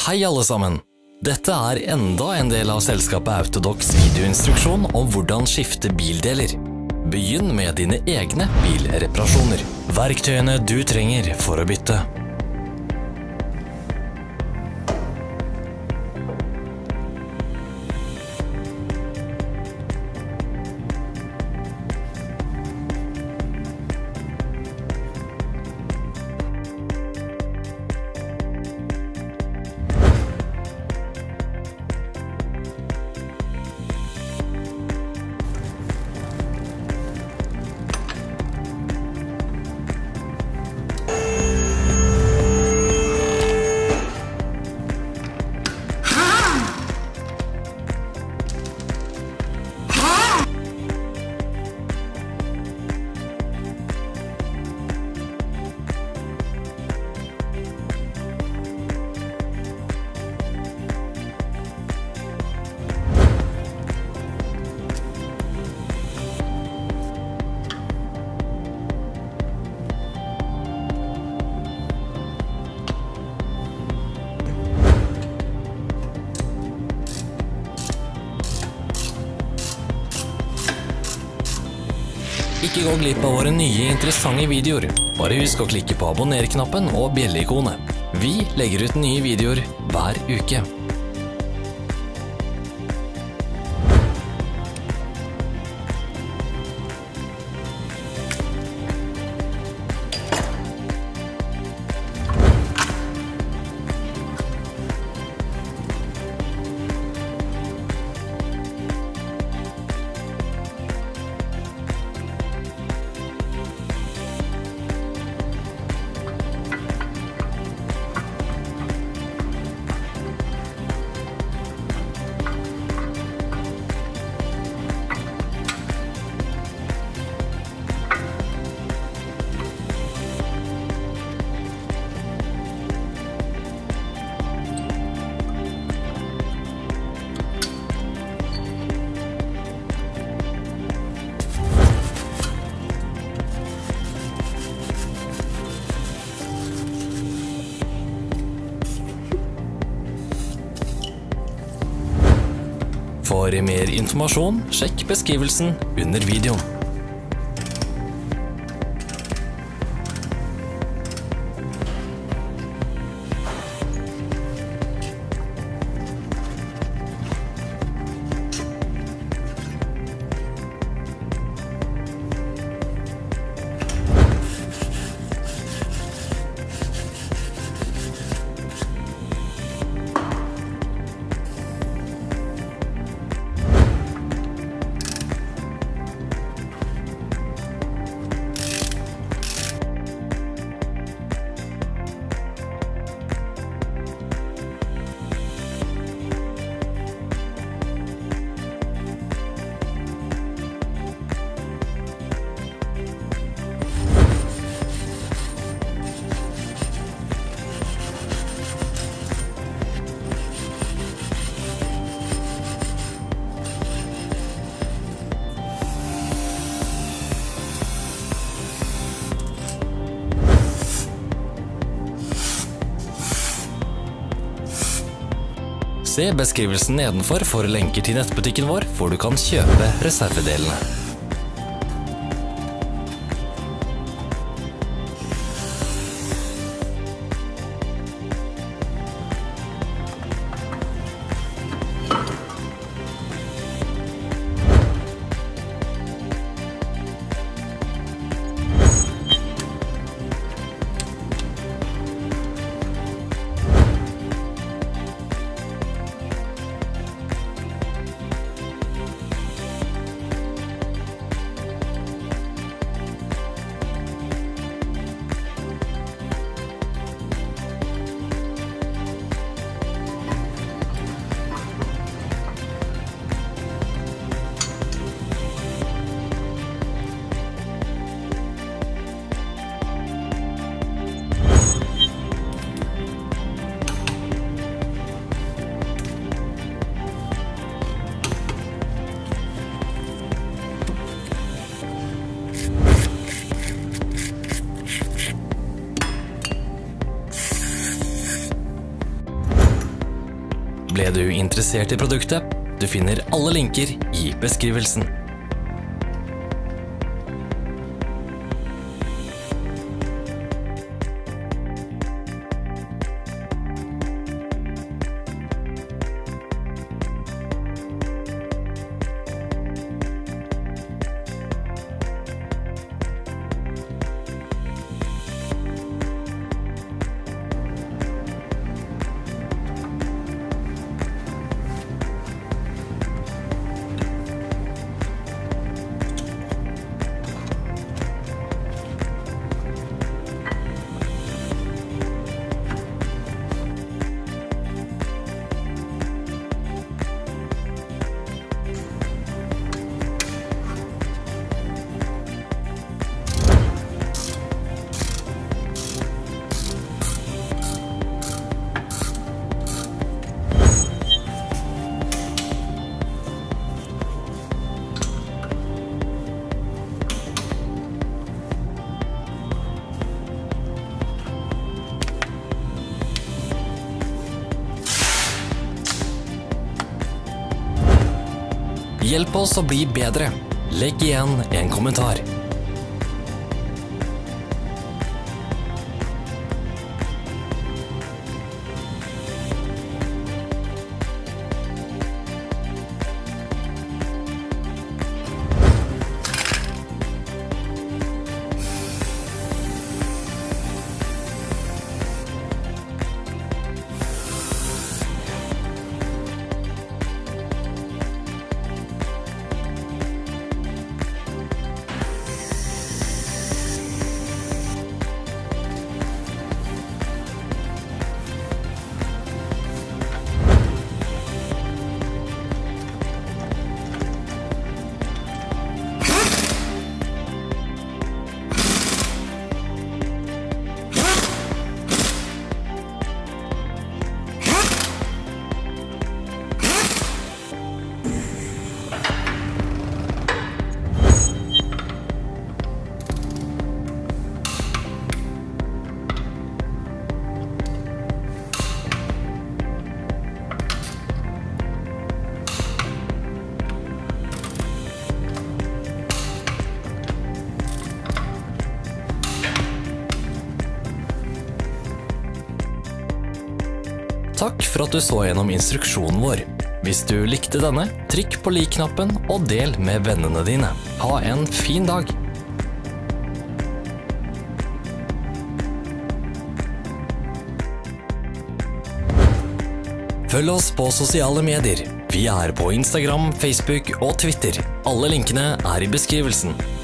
Hei alle sammen! Dette er enda en del av selskapet Autodox videoinstruksjon om hvordan skifte bildeler. Begynn med dine egne bilreparasjoner. Verktøyene du trenger for å bytte. Ikke gå glipp av våre nye interessante videoer. Bare husk å klikke på abonner-knappen og bjelle-ikonet. Vi legger ut nye videoer hver uke. For mer informasjon, sjekk beskrivelsen under videoen. Se beskrivelsen nedenfor for lenker til nettbutikken vår, hvor du kan kjøpe reservedelene. Ble du interessert i produktet? Du finner alle linker i beskrivelsen. Hjelp oss å bli bedre. Legg igjen en kommentar. Takk for at du så gjennom instruksjonen vår. Hvis du likte denne, trykk på lik-knappen og del med vennene dine. Ha en fin dag! Følg oss på sosiale medier. Vi er på Instagram, Facebook og Twitter. Alle linkene er i beskrivelsen.